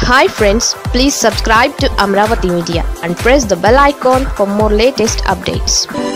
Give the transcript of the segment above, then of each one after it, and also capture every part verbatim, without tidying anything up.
Hi friends, please subscribe to Amaravathi Media and press the bell icon for more latest updates.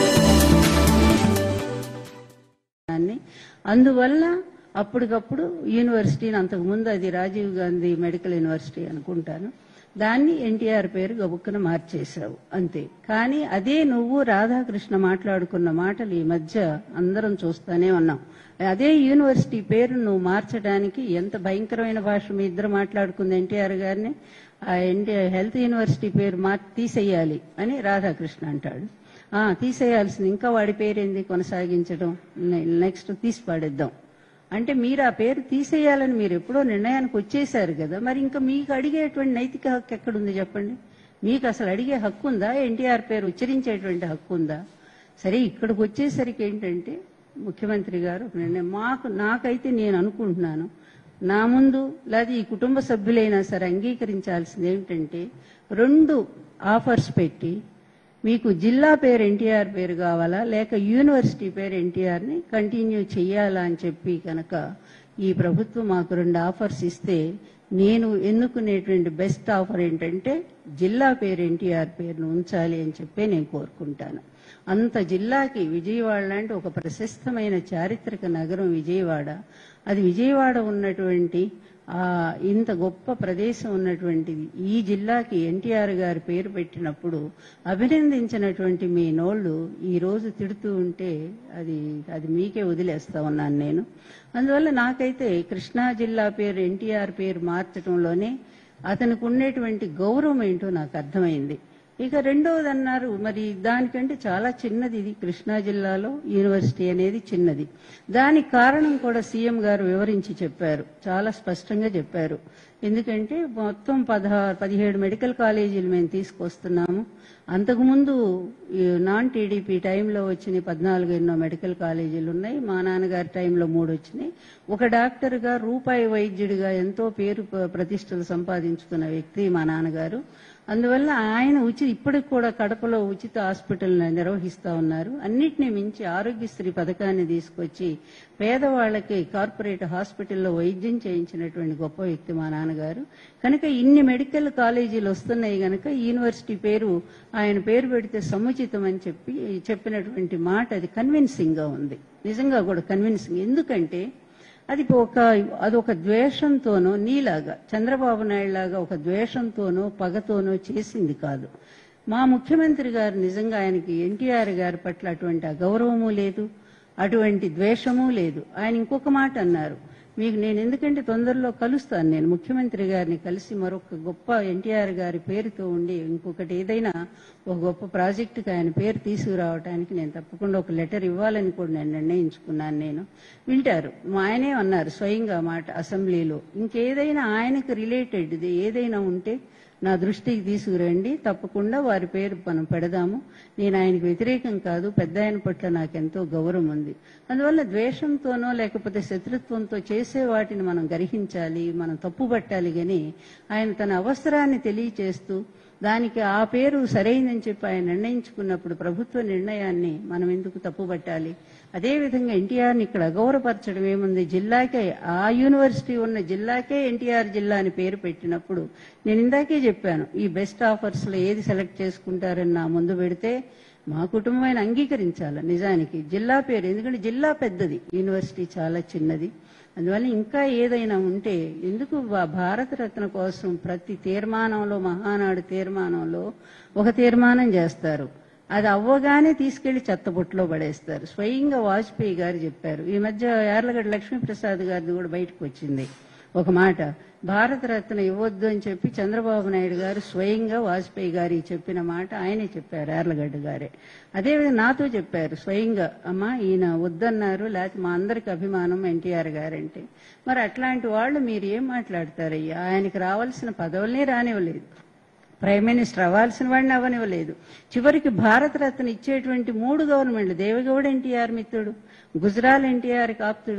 అందువల్ల అప్పటికప్పుడు యూనివర్సిటీని అంతకు ముందు అది రాజీవ్ గాంధీ మెడికల్ యూనివర్సిటీ అనుకుంటాను, దాన్ని ఎన్టీఆర్ పేరు గబుక్కున మార్చేశావు అంతే. కానీ అదే నువ్వు రాధాకృష్ణ మాట్లాడుకున్న మాటలు ఈ మధ్య అందరం చూస్తానే ఉన్నాం. అదే యూనివర్సిటీ పేరు నువ్వు మార్చడానికి ఎంత భయంకరమైన భాష మీ ఇద్దరు మాట్లాడుకుంది. ఎన్టీఆర్ గారిని ఆ ఎన్టీఆర్ హెల్త్ యూనివర్సిటీ పేరు మార్చి తీసేయాలి అని రాధాకృష్ణ అంటాడు. ఆ తీసేయాల్సింది, ఇంకా వాడి పేరేంది కొనసాగించడం, నెక్స్ట్ తీసి పాడేద్దాం అంటే మీరు ఆ పేరు తీసేయాలని మీరు ఎప్పుడో నిర్ణయానికి వచ్చేసారు కదా. మరి ఇంకా మీకు అడిగేటువంటి నైతిక హక్కు ఎక్కడుంది చెప్పండి? మీకు అసలు అడిగే హక్కు ఉందా? ఎన్టీఆర్ పేరు ఉచ్చరించేటువంటి హక్కు ఉందా? సరే, ఇక్కడికి వచ్చేసరికి ఏంటంటే ముఖ్యమంత్రి గారు నిర్ణయం మాకు నాకైతే నేను అనుకుంటున్నాను, నా ముందు లేదా ఈ కుటుంబ సభ్యులైనా సరే అంగీకరించాల్సింది ఏమిటంటే, రెండు ఆఫర్స్ పెట్టి మీకు జిల్లా పేరు ఎన్టీఆర్ పేరు కావాలా లేక యూనివర్సిటీ పేరు ఎన్టీఆర్ని కంటిన్యూ చెయ్యాలా అని చెప్పి కనుక ఈ ప్రభుత్వం మాకు రెండు ఆఫర్స్ ఇస్తే నేను ఎన్నుకునేటువంటి బెస్ట్ ఆఫర్ ఏంటంటే జిల్లా పేరు ఎన్టీఆర్ పేరును ఉంచాలి అని చెప్పి నేను కోరుకుంటాను. అంత జిల్లాకి విజయవాడ లాంటి ఒక ప్రశస్తమైన చారిత్రక నగరం విజయవాడ, అది విజయవాడ ఉన్నటువంటి ఆ ఇంత గొప్ప ప్రదేశం ఉన్నటువంటిది ఈ జిల్లాకి ఎన్టీఆర్ గారి పేరు పెట్టినప్పుడు అభినందించినటువంటి మీ నోళ్లు ఈ రోజు తిడుతూ ఉంటే అది అది మీకే వదిలేస్తా ఉన్నాను నేను. అందువల్ల నాకైతే కృష్ణా జిల్లా పేరు ఎన్టీఆర్ పేరు మార్చడంలోనే అతనికి ఉండేటువంటి గౌరవం ఏంటో నాకు అర్థమైంది. ఇక రెండవది అన్నారు, మరి దానికంటే చాలా చిన్నది ఇది, కృష్ణా జిల్లాలో యూనివర్సిటీ అనేది చిన్నది. దానికి కారణం కూడా సీఎం గారు వివరించి చెప్పారు, చాలా స్పష్టంగా చెప్పారు. ఎందుకంటే మొత్తం పదహారు పదిహేడు మెడికల్ కాలేజీలు మేము తీసుకొస్తున్నాము. అంతకుముందు నాన్ టీడీపీ టైంలో వచ్చిన పద్నాలుగు ఎన్నో మెడికల్ కాలేజీలు ఉన్నాయి. మా నాన్నగారి టైంలో మూడు వచ్చినాయి. ఒక డాక్టర్గా రూపాయి వైద్యుడిగా ఎంతో పేరు ప్రతిష్టలు సంపాదించుకున్న వ్యక్తి మా నాన్నగారు. అందువల్ల ఆయన ఉచిత ఇప్పటికి కూడా కడపలో ఉచిత హాస్పిటల్ నిర్వహిస్తా ఉన్నారు. అన్నిటినీ మించి ఆరోగ్యశ్రీ పథకాన్ని తీసుకొచ్చి పేదవాళ్లకి కార్పొరేట్ హాస్పిటల్లో వైద్యం చేయించినటువంటి గొప్ప వ్యక్తి మా నాన్నగారు. కనుక ఇన్ని మెడికల్ కాలేజీలు వస్తున్నాయి కనుక యూనివర్సిటీ పేరు ఆయన పేరు పెడితే సముచితం అని చెప్పి చెప్పినటువంటి మాట అది కన్విన్సింగ్ గా ఉంది, నిజంగా కూడా కన్విన్సింగ్. ఎందుకంటే అది ఒక అదొక ద్వేషంతోనో నీలాగా చంద్రబాబు నాయుడు లాగా ఒక ద్వేషంతోనో పగతోనో చేసింది కాదు. మా ముఖ్యమంత్రి గారు నిజంగా ఆయనకి ఎన్టీఆర్ గారి పట్ల అటువంటి అగౌరవము లేదు, అటువంటి ద్వేషము లేదు. ఆయన ఇంకొక మాట అన్నారు, మీకు నేను ఎందుకంటే తొందరలో కలుస్తాను, నేను ముఖ్యమంత్రి గారిని కలిసి మరొక గొప్ప ఎన్టీఆర్ గారి పేరుతో ఉండి ఇంకొకటి ఏదైనా ఒక గొప్ప ప్రాజెక్టుకి ఆయన పేరు తీసుకురావడానికి నేను తప్పకుండా ఒక లెటర్ ఇవ్వాలని కూడా నేను నిర్ణయించుకున్నాను. నేను వింటారు, ఆయనే అన్నారు స్వయంగా మాట అసెంబ్లీలో, ఇంకేదైనా ఆయనకు రిలేటెడ్ ఏదైనా ఉంటే నా దృష్టికి తీసుకురండి, తప్పకుండా వారి పేరు మనం పెడదాము. నేను ఆయనకు వ్యతిరేకం కాదు, పెద్ద ఆయన పట్ల నాకెంతో గౌరవం ఉంది. అందువల్ల ద్వేషంతోనో లేకపోతే శత్రుత్వంతో చేసే వాటిని మనం గ్రహించాలి, మనం తప్పుపట్టాలి. కానీ ఆయన తన అవసరాన్ని తెలియచేస్తూ దానికి ఆ పేరు సరైనని చెప్పి ఆయన నిర్ణయించుకున్నప్పుడు ప్రభుత్వ నిర్ణయాన్ని మనం ఎందుకు తప్పుపట్టాలి? అదేవిధంగా ఎన్టీఆర్ని ఇక్కడ అగౌరవపరచడం ఏముంది? జిల్లాకే, ఆ యూనివర్సిటీ ఉన్న జిల్లాకే ఎన్టీఆర్ జిల్లా అని పేరు పెట్టినప్పుడు నేను ఇందాకే చెప్పాను, ఈ బెస్ట్ ఆఫర్స్ లో ఏది సెలెక్ట్ చేసుకుంటారని నా ముందు పెడితే మా కుటుంబం ఆయన అంగీకరించాలి. నిజానికి జిల్లా పేరు, ఎందుకంటే జిల్లా పెద్దది, యూనివర్సిటీ చాలా చిన్నది. అందువల్ల ఇంకా ఏదైనా ఉంటే ఎందుకు భారతరత్న కోసం ప్రతి తీర్మానంలో, మహానాడు తీర్మానంలో ఒక తీర్మానం చేస్తారు, అది అవ్వగానే తీసుకెళ్లి చెత్తబుట్టలో పడేస్తారు. స్వయంగా వాజ్పేయి గారు చెప్పారు. ఈ మధ్య యార్లగడ్డ లక్ష్మీ ప్రసాద్ గారిది కూడా బయటకు వచ్చింది ఒక మాట, భారతరత్న ఇవ్వద్దు అని చెప్పి చంద్రబాబు నాయుడు గారు స్వయంగా వాజ్పేయి గారి చెప్పిన మాట ఆయనే చెప్పారు, యార్లగడ్డ గారే. అదేవిధంగా నాతో చెప్పారు స్వయంగా, అమ్మా ఈయన వద్దన్నారు, లేకపోతే మా అందరికి అభిమానం ఎన్టీఆర్ గారంటే. మరి అట్లాంటి వాళ్ళు మీరు ఏం మాట్లాడతారయ్యా? ఆయనకి రావాల్సిన పదవులనే రానివ్వలేదు, ప్రైమ్ మినిస్టర్ అవ్వాల్సిన వాడిని అవ్వనివ్వలేదు. చివరికి భారతరత్న ఇచ్చేటువంటి మూడు గవర్నమెంట్లు, దేవగౌడ ఎన్టీఆర్ మిత్రుడు, గుజరాల్ ఎన్టీఆర్ ఆప్తుడు,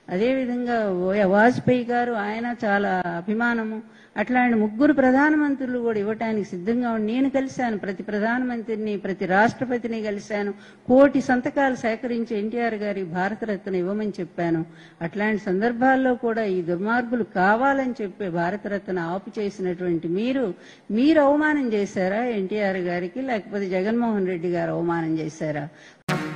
అదేవిధంగా వాజ్పేయి గారు, ఆయన చాలా అభిమానము. అట్లాంటి ముగ్గురు ప్రధానమంత్రులు కూడా ఇవ్వటానికి సిద్ధంగా ఉండి నేను కలిశాను. ప్రతి ప్రధానమంత్రిని, ప్రతి రాష్ట్రపతిని కలిశాను. కోటి సంతకాలు సేకరించి ఎన్టీఆర్ గారి భారతరత్న ఇవ్వమని చెప్పాను. అట్లాంటి సందర్భాల్లో కూడా ఈ దుర్మార్గులు కావాలని చెప్పి భారతరత్న ఆపు చేసినటువంటి మీరు మీరు అవమానం చేశారా ఎన్టీఆర్ గారికి, లేకపోతే జగన్మోహన్ రెడ్డి గారు అవమానం చేశారా?